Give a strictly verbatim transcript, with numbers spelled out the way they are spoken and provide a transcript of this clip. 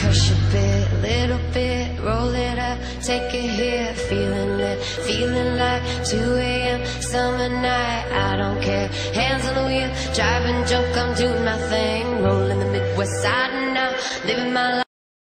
Push a bit, little bit, roll it up, take it here, feeling it, feeling like two A M summer night. I don't care, hands on the wheel, driving junk, I'm doing my thing, rolling the Midwest side.